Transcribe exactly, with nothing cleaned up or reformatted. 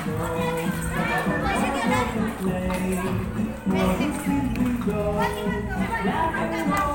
Play, for the kids we go, laugh and roll.